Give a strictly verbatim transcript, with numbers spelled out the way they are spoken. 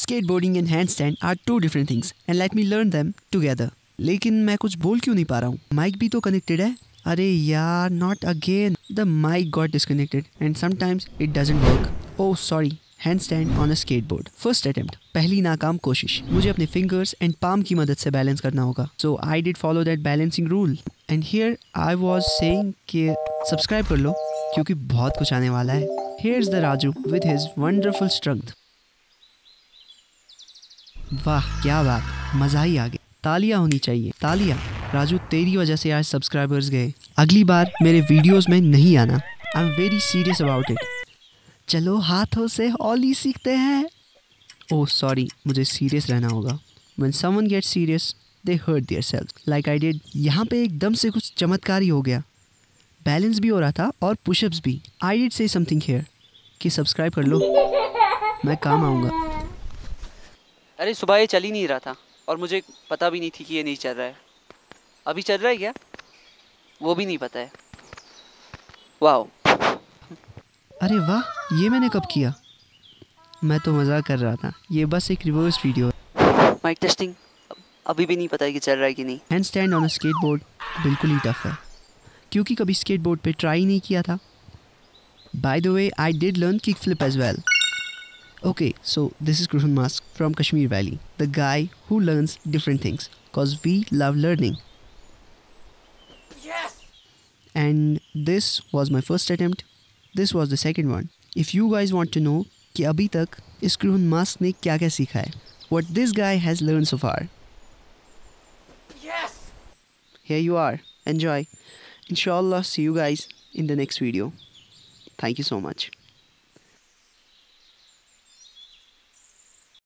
skateboarding and handstand are two different things and let me learn them together. लेकिन मैं कुछ बोल क्यों नहीं पा रहा हूँ? माइक भी तो कनेक्टेड है. अरे यार, not again. The mic got disconnected and sometimes it doesn't work. Oh sorry. Handstand on a skateboard. First attempt. पहली नाकाम कोशिश. मुझे अपने fingers and palm की मदद से बैलेंस करना होगा. So I did follow that balancing rule. And here I was saying कि सब्सक्राइब कर लो क्योंकि बहुत कुछ आने वाला है. Here's the Raju with his wonderful strength. वाह क्या बात, मज़ा ही आ गया. तालियां होनी चाहिए, तालियां. राजू तेरी वजह से आज सब्सक्राइबर्स गए. अगली बार मेरे वीडियोस में नहीं आना. I am very serious about it. चलो हाथों से ऑली सीखते हैं. ओह सॉरी, मुझे सीरियस रहना होगा. When someone gets serious, they hurt themselves, like I did. यहाँ पे एकदम से कुछ चमत्कार ही हो गया. बैलेंस भी हो रहा था और पुशअप्स भी. I did say something here कि सब्सक्राइब कर लो, मैं काम आऊँगा. अरे सुबह ये चल ही नहीं रहा था और मुझे पता भी नहीं थी कि ये नहीं चल रहा है. अभी चल रहा है क्या, वो भी नहीं पता है. वाह. अरे वाह, ये मैंने कब किया? मैं तो मज़ाक कर रहा था. ये बस एक रिवर्स वीडियो है. Mic testing. अभी भी नहीं पता है कि चल रहा है कि नहीं. Handstand on a skateboard बिल्कुल ही टफ है क्योंकि कभी स्केटबोर्ड पे ट्राई नहीं किया था. By the way I did learn kickflip as well. Okay, so this is Krushan Mask from Kashmir Valley, the guy who learns different things, cause we love learning. Yes! And this was my first attempt. This was the second one. If you guys want to know कि अभी तक इस Krushan Mask ने क्या क्या सीखा है, what this guy has learned so far. Yes! Here you are. Enjoy. Inshallah, see you guys in the next video. Thank you so much.